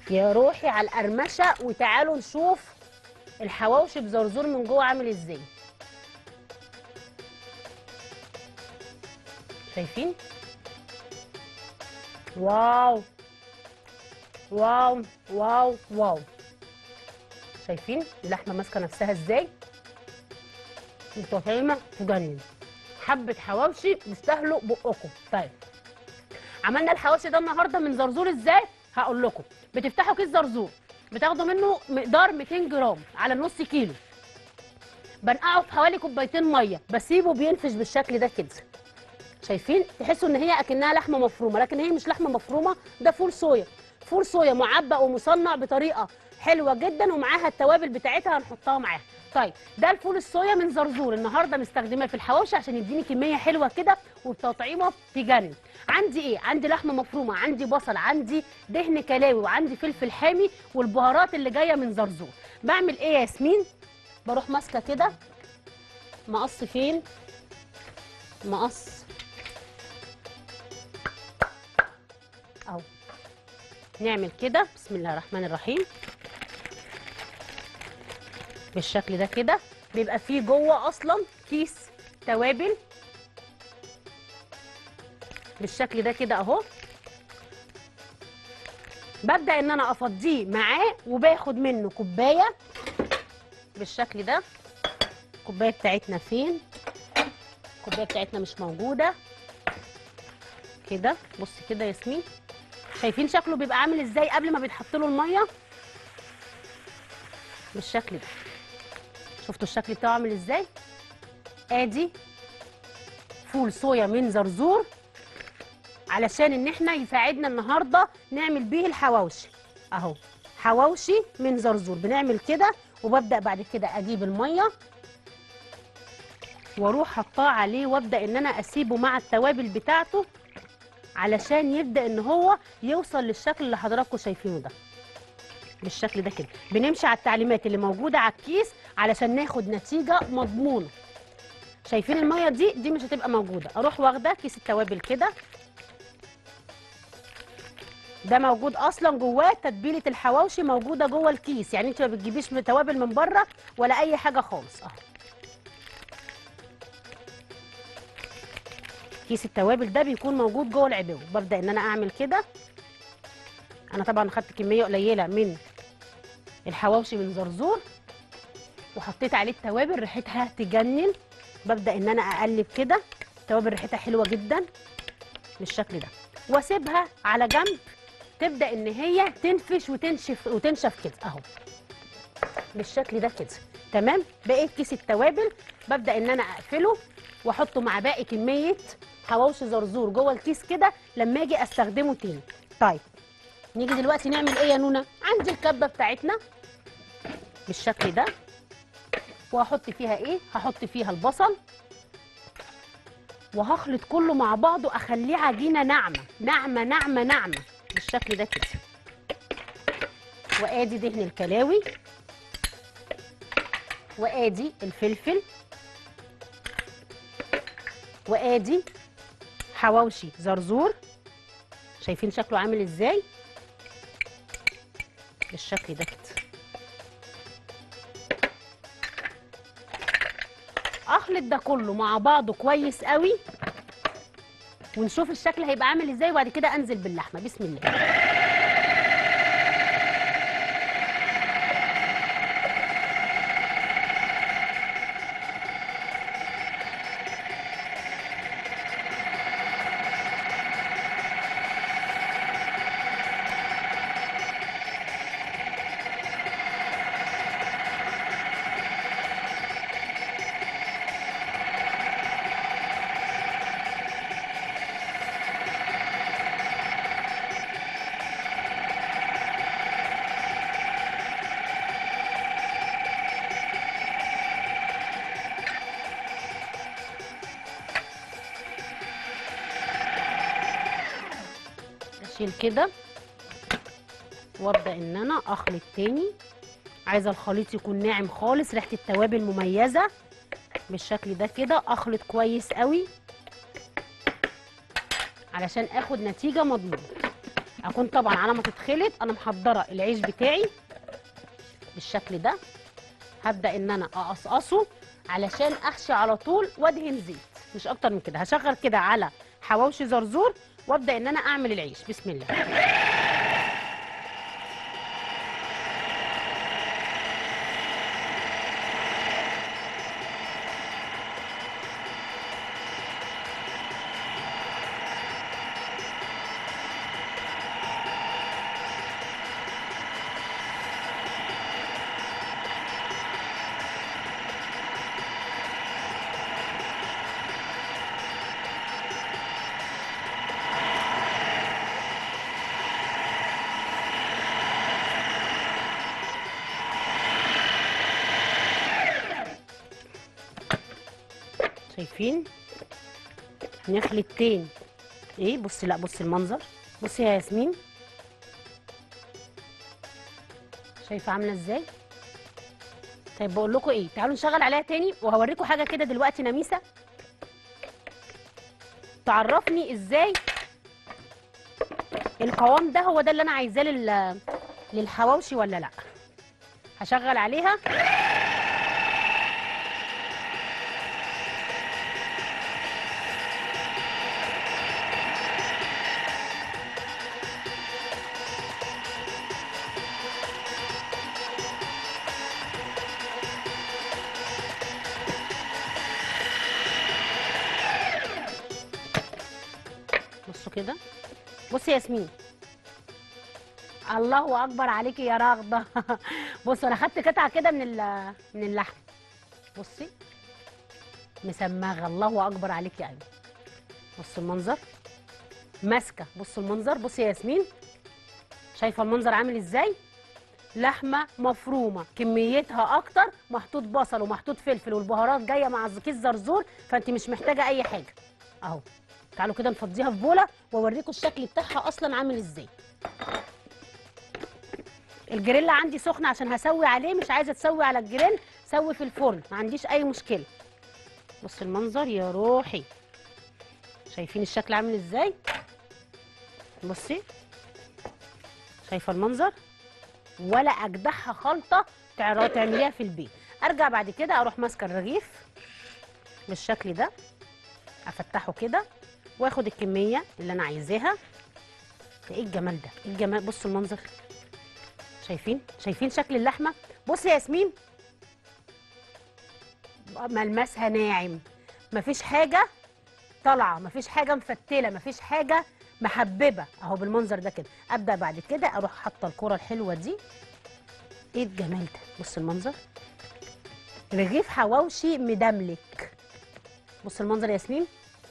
يا روحي على القرمشه، وتعالوا نشوف الحواوشي بزرزور من جوه عامل ازاي. شايفين؟ واو واو واو واو. شايفين اللحمه ماسكه نفسها ازاي؟ متفاهمه تجنن. حبه حواوشي يستاهلوا بقكم. طيب عملنا الحواوشي ده النهارده من زرزور ازاي؟ هقول لكم. بتفتحوا كيس زرزور، بتاخدوا منه مقدار 200 جرام على نص كيلو، بنقعه في حوالي كوبايتين ميه، بسيبه بينفش بالشكل ده كده. شايفين؟ تحسوا ان هي اكنها لحمه مفرومه، لكن هي مش لحمه مفرومه، ده فول صويا. فول صويا معبأ ومصنع بطريقه حلوه جدا، ومعاها التوابل بتاعتها هنحطها معاها. طيب ده الفول الصويا من زرزور، النهارده مستخدماه في الحواوشي عشان يديني كميه حلوه كده وبتطعيمه تجنن. عندي ايه؟ عندي لحمه مفرومه، عندي بصل، عندي دهن كلاوي، وعندي فلفل حامي، والبهارات اللي جايه من زرزور. بعمل ايه يا ياسمين؟ بروح ماسكه كده مقص. فين مقص؟ اهو. نعمل كده بسم الله الرحمن الرحيم بالشكل ده كده. بيبقى فيه جوه اصلا كيس توابل بالشكل ده كده اهو. ببدأ ان انا افضيه معاه، وباخد منه كوبايه بالشكل ده. الكوبايه بتاعتنا فين؟ الكوبايه بتاعتنا مش موجوده كده. بصي كده يا ياسمين، شايفين شكله بيبقى عامل ازاي قبل ما بيتحط له الميه؟ بالشكل ده. شفتوا الشكل بتاعه عامل ازاي؟ ادي فول صويا من زرزور علشان ان احنا يساعدنا النهارده نعمل بيه الحواوشي اهو. حواوشي من زرزور بنعمل كده. وببدأ بعد كده اجيب الميه واروح حطاه عليه، وابدأ ان انا اسيبه مع التوابل بتاعته علشان يبدأ ان هو يوصل للشكل اللي حضراتكم شايفينه ده بالشكل ده كده. بنمشي على التعليمات اللي موجوده على الكيس علشان ناخد نتيجه مضمونه. شايفين الميه دي مش هتبقى موجوده. اروح واخده كيس التوابل كده، ده موجود اصلا جواه تتبيله الحواوشي، موجوده جوه الكيس، يعني انت ما بتجيبيش توابل من بره ولا اي حاجه خالص. اهو كيس التوابل ده بيكون موجود جوه العبوه. ببدا ان انا اعمل كده. انا طبعا خدت كميه قليله من الحواوشي من زرزور وحطيت عليه التوابل، ريحتها تجنن. ببدا ان انا اقلب كده. التوابل ريحتها حلوه جدا بالشكل ده، واسيبها على جنب تبدا ان هي تنفش وتنشف كده اهو بالشكل ده كده. تمام. بقيت كيس التوابل ببدا ان انا اقفله واحطه مع باقي كميه حواوشي زرزور جوه الكيس كده لما اجي استخدمه تاني. طيب نيجي دلوقتي نعمل ايه يا نونا؟ عندي الكبه بتاعتنا بالشكل ده، وهحط فيها ايه؟ هحط فيها البصل وهخلط كله مع بعضه، اخليه عجينه ناعمه ناعمه ناعمه ناعمه بالشكل ده كده. وادي دهن الكلاوي، وادي الفلفل، وادي حواوشي زرزور. شايفين شكله عامل ازاي؟ بالشكل ده كده. اخلط ده كله مع بعضه كويس قوي ونشوف الشكل هيبقى عامل ازاي، وبعد كده انزل باللحمه. بسم الله. اشيل كده وابدا ان انا اخلط تاني. عايزه الخليط يكون ناعم خالص، ريحه التوابل مميزه بالشكل ده كده. اخلط كويس قوي علشان اخد نتيجه مضمونه. اكون طبعا على ما تتخلط انا محضره العيش بتاعي بالشكل ده. هبدا ان انا اقصقصه علشان احشي على طول وادهن زيت، مش اكتر من كده. هشغل كده على حواوشي زرزور وابدا ان انا اعمل العيش. بسم الله. شايفين؟ نخلط تاني. ايه بصي، لا بصي المنظر، بصي يا ياسمين، شايفه عامله ازاي؟ طيب بقول لكم ايه، تعالوا نشغل عليها تاني وهوريكم حاجه كده دلوقتي نميسه تعرفني ازاي القوام ده هو ده اللي انا عايزاه للحواوشي ولا لا. هشغل عليها. بصوا كده، بصي يا ياسمين، الله اكبر عليكي يا رغده. بصوا انا خدت قطعه كده من اللحم، بصي مسمغه، الله اكبر عليكي. ايوه بصوا المنظر، ماسكه، بصوا المنظر، بصي يا ياسمين، شايفه المنظر عامل ازاي؟ لحمه مفرومه كميتها اكتر، محطوط بصل ومحطوط فلفل والبهارات جايه مع كيس زرزور، فانت مش محتاجه اي حاجه اهو. تعالوا كده نفضيها في بوله واوريكم الشكل بتاعها اصلا عامل ازاي. الجريل عندي سخن عشان هسوي عليه، مش عايزه تسوي على الجريل سوي في الفرن، ما عنديش اي مشكله. بص المنظر يا روحي، شايفين الشكل عامل ازاي؟ بصي شايفه المنظر، ولا اجدعها خلطه تعمليها في البيت. ارجع بعد كده اروح ماسكه الرغيف بالشكل ده، افتحه كده واخد الكميه اللي انا عايزاها. ايه الجمال ده، ايه الجمال، بصوا المنظر، شايفين شكل اللحمه؟ بصي يا ياسمين، ملمسها ناعم، مفيش حاجه طالعه، مفيش حاجه مفتله، مفيش حاجه محببه اهو بالمنظر ده كده. ابدا بعد كده اروح حاطه الكره الحلوه دي. ايه الجمال ده، بص المنظر، رغيف حواوشي مدملك. بص المنظر يا ياسمين،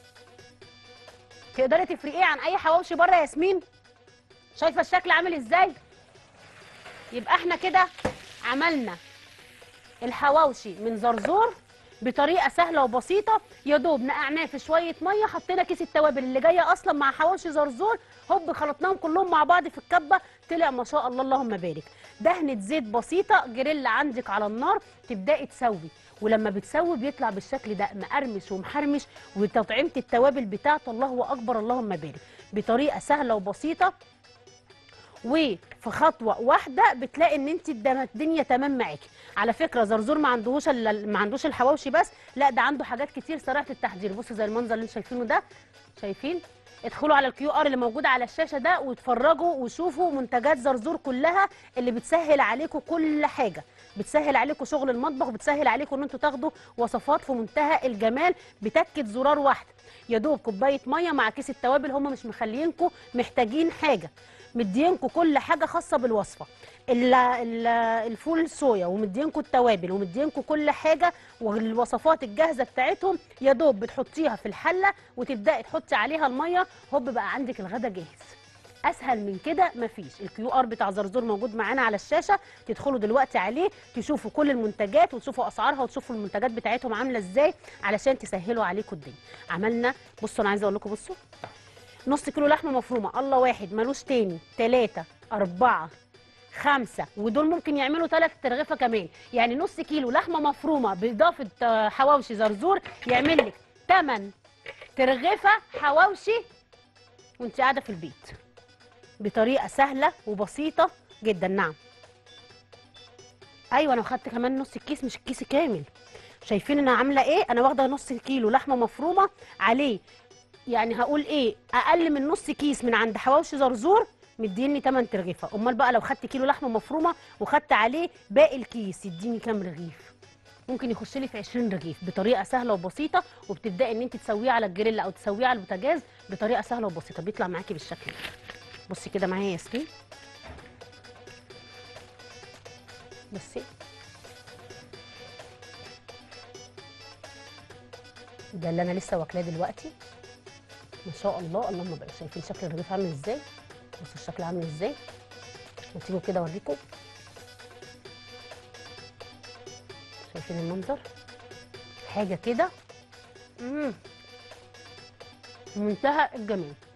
تقدري تفرقيه عن اي حواوشي بره يا ياسمين؟ شايفه الشكل عامل ازاي؟ يبقى احنا كده عملنا الحواوشي من زرزور بطريقه سهله وبسيطه، يا دوب نقعناه في شويه ميه، حطينا كيس التوابل اللي جايه اصلا مع حواوشي زرزور، هوب خلطناهم كلهم مع بعض في الكبه، طلع ما شاء الله اللهم بارك. دهنه زيت بسيطه، جريل عندك على النار، تبداي تسوي، ولما بتسوي بيطلع بالشكل ده مقرمش ومحرمش، وتطعيمه التوابل بتاعته الله اكبر اللهم بارك، بطريقه سهله وبسيطه. وفي خطوه واحده بتلاقي ان انت الدنيا تمام معاكي. على فكره زرزور ما عندوش الحواوشي بس، لا ده عنده حاجات كتير سريعه التحضير. بصوا زي المنظر اللي انتم شايفينه ده، شايفين؟ ادخلوا على الكيو ار اللي موجود على الشاشه ده واتفرجوا وشوفوا منتجات زرزور كلها اللي بتسهل عليكم كل حاجه، بتسهل عليكم شغل المطبخ، وبتسهل عليكم ان انتوا تاخدوا وصفات في منتهى الجمال بتكه زرار واحده. يا دوب كوبايه ميه مع كيس التوابل، هم مش مخلينكم محتاجين حاجه، مدينكم كل حاجه خاصه بالوصفه. الفول الصويا، ومدينكم التوابل، ومدينكم كل حاجه، والوصفات الجاهزه بتاعتهم يا دوب بتحطيها في الحله وتبداي تحطي عليها الميه، هوب بقى عندك الغدا جاهز. اسهل من كده مفيش. الكيو ار بتاع زرزور موجود معانا على الشاشه، تدخلوا دلوقتي عليه تشوفوا كل المنتجات وتشوفوا اسعارها وتشوفوا المنتجات بتاعتهم عامله ازاي علشان تسهلوا عليكم الدنيا. عملنا، بصوا انا عايزه اقول لكم، بصوا نص كيلو لحمه مفرومه، الله واحد ملوش تاني، 3 4 5، ودول ممكن يعملوا 3 ترغيفه كمان، يعني نص كيلو لحمه مفرومه باضافه حواوشي زرزور يعمل لك 8 ترغيفه حواوشي وانت قاعده في البيت. بطريقه سهله وبسيطه جدا. نعم، ايوه انا خدت كمان نص الكيس مش الكيس كامل. شايفين انا عامله ايه؟ انا واخده نص كيلو لحمه مفرومه عليه، يعني هقول ايه، اقل من نص كيس من عند حواوشي زرزور مديني 8 رغيفه. امال بقى لو خدت كيلو لحمه مفرومه وخدت عليه باقي الكيس يديني كام رغيف؟ ممكن يخش لي في 20 رغيف بطريقه سهله وبسيطه، وبتبداي ان انت تسويه على الجريل او تسويه على البوتاجاز بطريقه سهله وبسيطه، بيطلع معاكي بالشكل ده. بصي كده معايا يا ياسمين، بصي ده اللي انا لسه واكلاه دلوقتي. ما شاء الله، اللهم بارك. شايفين شكل الرغيف عامل ازاي؟ بصوا الشكل عامل ازاي. وتيجوا كده اوريكم، شايفين المنظر؟ حاجه كده منتهى الجمال.